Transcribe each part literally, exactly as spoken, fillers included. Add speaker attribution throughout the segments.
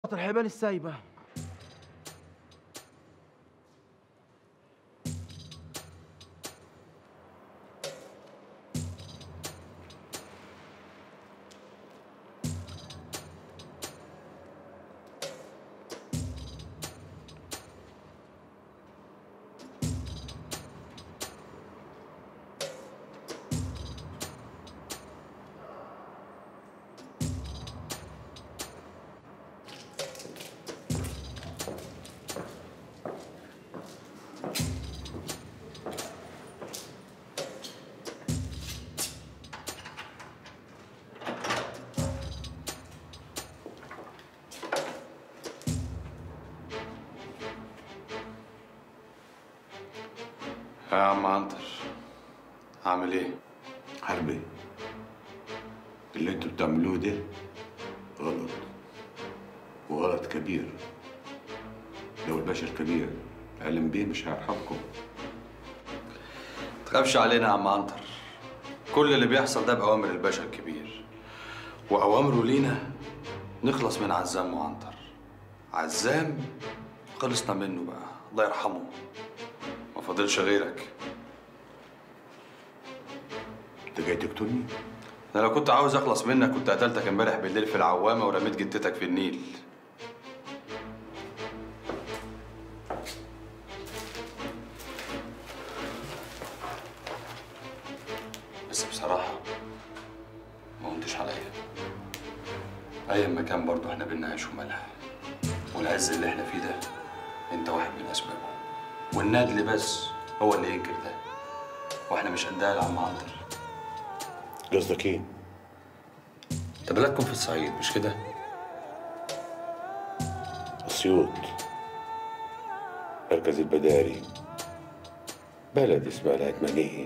Speaker 1: الحبال السايبة.
Speaker 2: يا عم عنتر، عامل ايه؟
Speaker 3: حربي، اللي انتوا بتعملوه ده غلط، وغلط كبير. لو الباشا الكبير علم بيه مش هيرحمكم.
Speaker 2: متخافش علينا يا عم عنتر، كل اللي بيحصل ده بأوامر الباشا الكبير، وأوامره لينا نخلص من عزام وعنتر. عزام خلصنا منه بقى، الله يرحمه، ما فاضلش غيرك.
Speaker 3: انت جاي تقتلني؟
Speaker 2: انا لو كنت عاوز اخلص منك كنت قتلتك امبارح بالليل في العوامه ورميت جتتك في النيل. بس بصراحه ما قمتش عليا. اي مكان برضه احنا بينا عيش وملح، والعز اللي احنا فيه ده انت واحد من اسبابه، والندل بس هو اللي ينكر ده، واحنا مش قدها يا عم عنتر.
Speaker 3: قصدك ايه؟
Speaker 2: انت بلدكم في الصعيد مش كده؟
Speaker 3: اسيوط، مركز البداري، بلد اسمها العتمانية.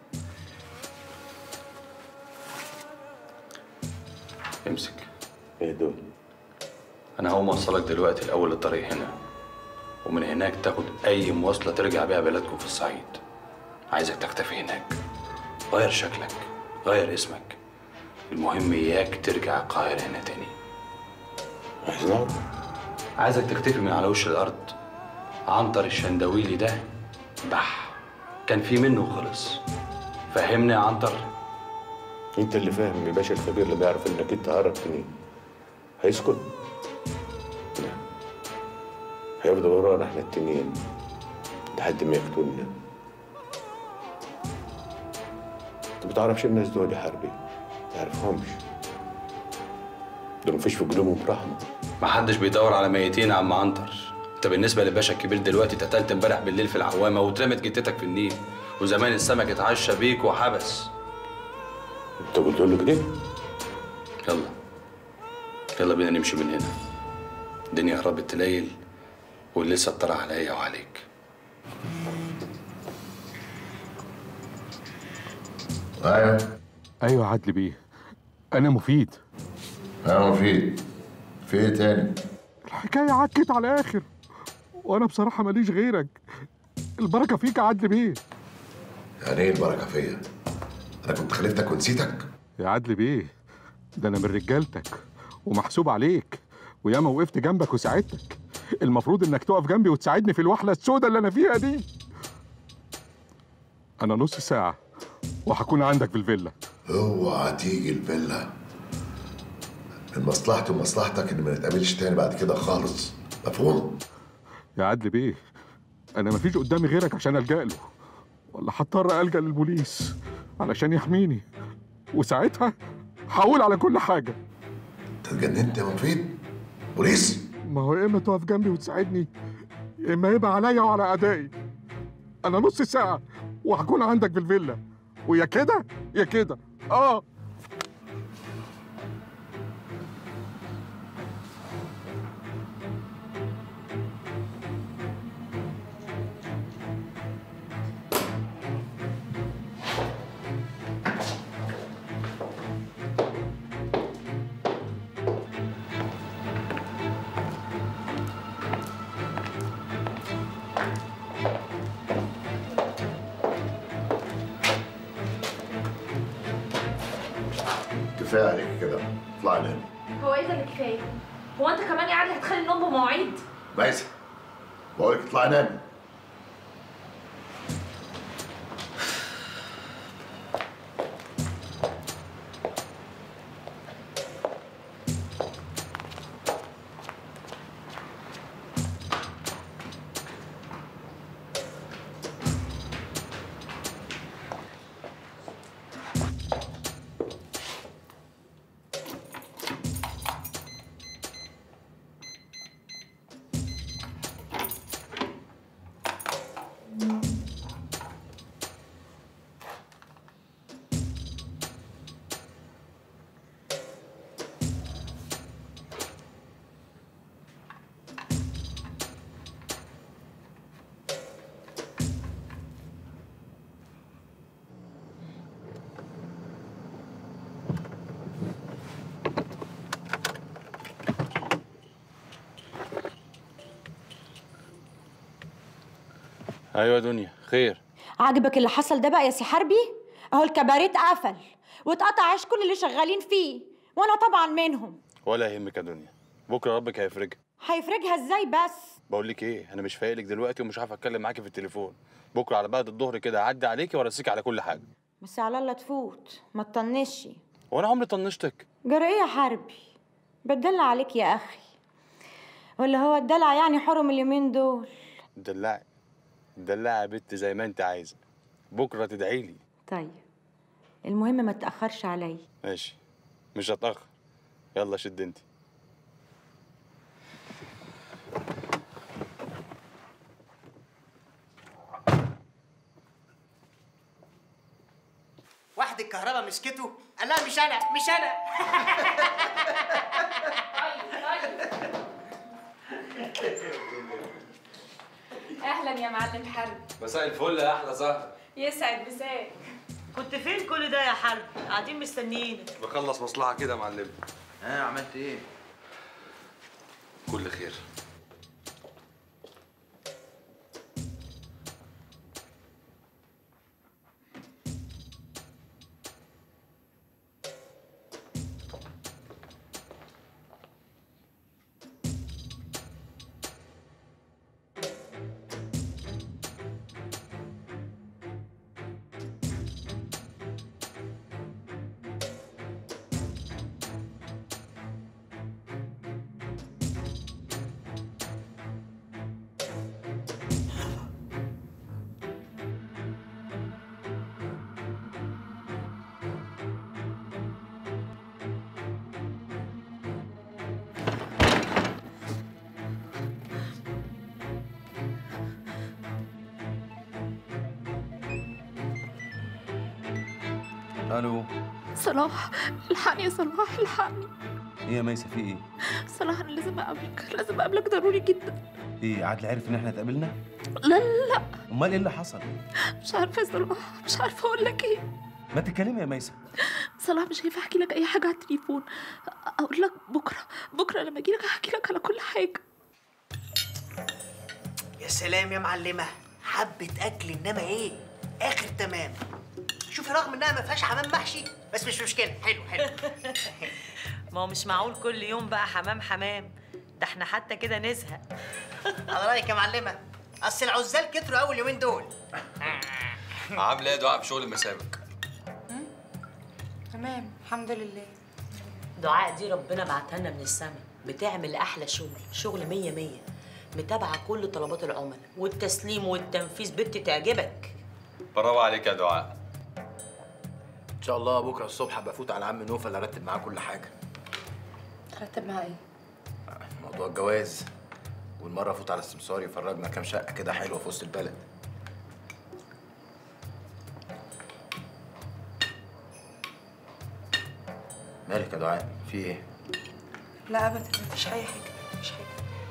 Speaker 2: امسك.
Speaker 3: ايه دول؟
Speaker 2: انا هقوم اوصلك دلوقتي لاول الطريق هنا، ومن هناك تاخد اي مواصله ترجع بيها بلدكم في الصعيد. عايزك تختفي هناك، غير شكلك، غير اسمك، المهم اياك ترجع القاهره هنا تاني.
Speaker 3: عايز نعرف؟
Speaker 2: عايزك تختفي من على وش الارض. عنتر الشندويلي ده بح، كان في منه وخلص. فهمني يا عنتر؟
Speaker 3: انت اللي فاهم يا باشا الكبير، لما يعرف انك انت هربتني هيسكت؟ لا، هيفضل ورانا احنا التنين لحد ما يقتلنا. انت ما تعرفش الناس دول يا حربي، ما تعرفهمش. دول مفيش في قلوبهم رحمه.
Speaker 2: محدش بيدور على ميتين يا عم عنتر. انت بالنسبه للباشا الكبير دلوقتي اتقتلت امبارح بالليل في العوامه واترمت جتتك في النيل، وزمان السمك اتعشى بيك وحبس.
Speaker 3: انت قلت له كده؟
Speaker 2: يلا يلا بينا نمشي من هنا، الدنيا قربت تليل والليل لسه اطلع عليا وعليك.
Speaker 4: ايوه
Speaker 5: ايوه عدلي بيه، انا مفيد.
Speaker 4: انا مفيد. في ايه تاني؟
Speaker 5: الحكايه عكت على الاخر، وانا بصراحه ماليش غيرك. البركه فيك يا عدلي بيه.
Speaker 4: يعني ايه البركه فيا؟ انا كنت خلفتك ونسيتك؟
Speaker 5: يا عدلي بيه، ده انا من رجالتك ومحسوب عليك، وياما وقفت جنبك وساعدتك. المفروض انك تقف جنبي وتساعدني في الوحله السوداء اللي انا فيها دي. انا نص ساعه وهكون عندك في الفيلا.
Speaker 4: اوعى تيجي الفيلا، من مصلحتي ومصلحتك ان ما نتقابلش تاني بعد كده خالص، مفهوم؟
Speaker 5: يا عدلي بيه، انا مفيش قدامي غيرك عشان الجا له، ولا هضطر الجا للبوليس علشان يحميني، وساعتها هقول على كل حاجه.
Speaker 4: انت اتجننت يا مفيد؟ بوليس؟
Speaker 5: ما هو يا اما تقف جنبي وتساعدني، يا اما يبقى عليا وعلى اعدائي. انا نص ساعه وهكون عندك في الفيلا، ويا كده يا كده. اه
Speaker 4: كفايه عليك كده، اطلع لي.
Speaker 6: هو ايه ده اللي كفايه؟
Speaker 1: هو انت كمان قاعد هتخلي النوم بمواعيد؟
Speaker 4: ميسة بقول لك اطلعي نامي.
Speaker 6: ايوه دنيا خير.
Speaker 7: عاجبك اللي حصل ده بقى يا سي حربي؟ اهو الكباريه اتقفل واتقطع عيش كل اللي شغالين فيه، وانا طبعا منهم.
Speaker 6: ولا يهمك يا دنيا، بكره ربك هيفرجها.
Speaker 7: هيفرجها ازاي بس؟
Speaker 6: بقول لك ايه، انا مش فايقلك دلوقتي ومش عارف اتكلم معاكي في التليفون. بكره على بعد الظهر كده اعدي عليكي وارسيكي على كل حاجه.
Speaker 7: بس على الله تفوت، ما تطنشي.
Speaker 6: وانا عمري طنشتك؟
Speaker 7: جرى ايه يا حربي؟ بتدلع عليك يا اخي، ولا هو الدلع يعني حرم اليومين دول؟
Speaker 6: دلعي دلعي يا بت زي ما انت عايزه، بكره تدعي لي.
Speaker 7: طيب المهم ما تاخرش عليا.
Speaker 6: ماشي مش هتاخر، يلا شد انت.
Speaker 8: واحد الكهرباء مسكته قال لها مش انا مش انا.
Speaker 1: اهلا يا معلم حرب.
Speaker 2: مساء الفل يا احلى زهر.
Speaker 1: يسعد مساك.
Speaker 9: كنت فين كل ده يا حرب؟ قاعدين مستنيينك.
Speaker 2: بخلص مصلحه كده يا معلم.
Speaker 10: ها عملت ايه؟
Speaker 2: كل خير.
Speaker 10: الو
Speaker 11: صلاح، الحقني يا صلاح، الحقني.
Speaker 10: ايه يا ميسة في ايه؟
Speaker 11: صلاح انا لازم اقابلك، لازم اقابلك ضروري جدا.
Speaker 10: ايه عادل عرف ان احنا اتقابلنا؟
Speaker 11: لا لا
Speaker 10: امال ايه اللي حصل؟
Speaker 11: مش عارفه يا صلاح، مش عارفه اقول لك ايه.
Speaker 10: ما تتكلمي يا ميسة.
Speaker 11: صلاح مش هينفع احكي لك اي حاجه على التليفون، اقول لك بكره، بكره لما اجي لك هحكي لك على كل حاجه.
Speaker 8: يا سلام يا معلمه، حبه اكل انما ايه اخر تمام. شوفي رغم انها ما فيهاش حمام محشي بس مش مشكله، حلو حلو.
Speaker 9: ما هو مش معقول كل يوم بقى حمام حمام، ده احنا حتى كده نزهق.
Speaker 8: على رايك يا معلمه، اصل العزال كتروا اول يومين دول.
Speaker 2: عامله ايه دعاء في شغل المسابق؟
Speaker 12: تمام الحمد لله.
Speaker 9: دعاء دي ربنا بعتها لنا من السما، بتعمل احلى شغل، شغل مية مية، متابعه كل طلبات العملاء والتسليم والتنفيذ، بنتي تعجبك.
Speaker 2: برافو عليك يا دعاء.
Speaker 10: ان شاء الله بكره الصبح ابقى افوت على عم نوفل ارتب معاه كل حاجه.
Speaker 12: ترتب معاه ايه؟
Speaker 10: موضوع الجواز، والمره افوت على السمسار يفرجنا كام شقه كده حلوه في وسط البلد. مالك يا دعاء؟ في ايه؟
Speaker 12: لا ابدا مفيش اي حاجه، مفيش حاجه.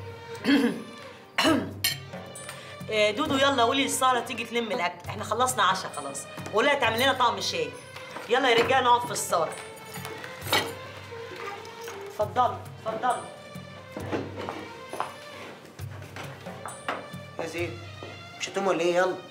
Speaker 9: دودو يلا قولي للساره تيجي تلم الاكل، احنا خلصنا عشاء خلاص، وقولها تعمل لنا طعم شاي. يلا يا رجاله نقعد في الصاله. اتفضلوا اتفضلوا.
Speaker 8: يا زين مش هتقوم ولا ايه؟ يلا.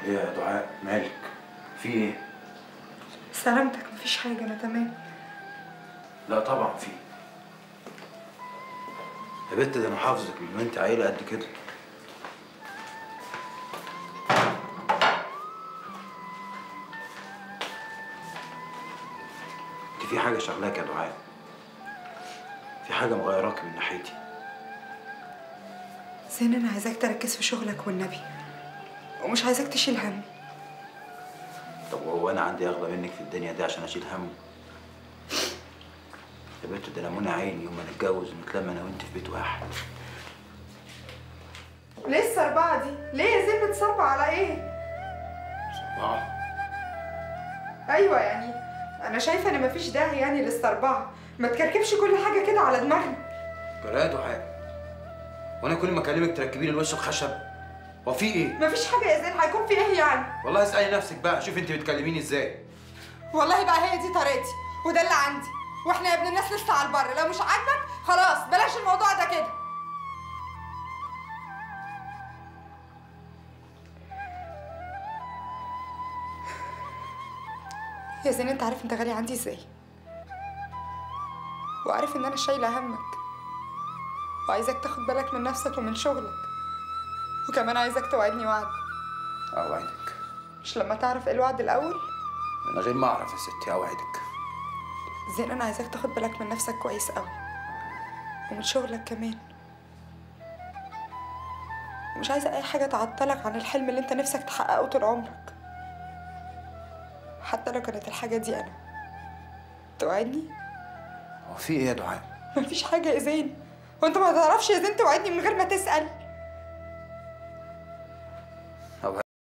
Speaker 10: ايه يا دعاء مالك؟ في ايه؟
Speaker 12: سلامتك، مفيش حاجة، أنا تمام.
Speaker 10: لا طبعا في. يا بنت ده انا حافظك من وانت عيله قد كده. انت في حاجه شغلاك يا دعاء، في حاجه مغيراك من ناحيتي.
Speaker 12: زين أنا عايزاك تركز في شغلك والنبي، ومش عايزاك تشيل هم.
Speaker 10: طب وهو انا عندي اغلى منك في الدنيا دي عشان اشيل همه؟ يا بنت ده انا منى عيني يوم ما نتجوز ونتلم انا وانت في بيت واحد.
Speaker 12: ليه السربعة دي؟ ليه يا زين بتصربع على إيه؟
Speaker 10: سربعة؟
Speaker 12: أيوة يعني أنا شايفة إن مفيش داعي يعني للسربعة، ما تكركبش كل حاجة كده على دماغنا.
Speaker 10: جرى يا دعاء، وانا كل ما اكلمك تركبي لي الوش الخشب؟ هو في ايه؟
Speaker 12: مفيش حاجة يا زين، هيكون في إيه يعني؟
Speaker 10: والله اسألي نفسك بقى، شوفي انت بتكلميني ازاي.
Speaker 12: والله بقى هي دي طريقتي وده اللي عندي، واحنا يا ابن الناس لسه على البر، لو مش عاجبك خلاص بلاش الموضوع ده كده. يا زين انت عارف انت غالي عندي ازاي، وعارف ان انا شايله همك، وعايزك تاخد بالك من نفسك ومن شغلك، وكمان عايزك توعدني وعد.
Speaker 10: اوعدك؟
Speaker 12: مش لما تعرف ايه الوعد الاول؟
Speaker 10: من غير ما اعرف يا ستي اوعدك.
Speaker 12: زين انا عايزاك تاخد بالك من نفسك كويس قوي، ومن شغلك كمان، ومش عايزه اي حاجه تعطلك عن الحلم اللي انت نفسك تحققه طول عمرك، حتى لو كانت الحاجه دي انا. توعدني؟
Speaker 10: هو في ايه يا دعاء؟
Speaker 12: مفيش حاجه يا زين، وانت ما تعرفش يا زين توعدني من غير ما تسال.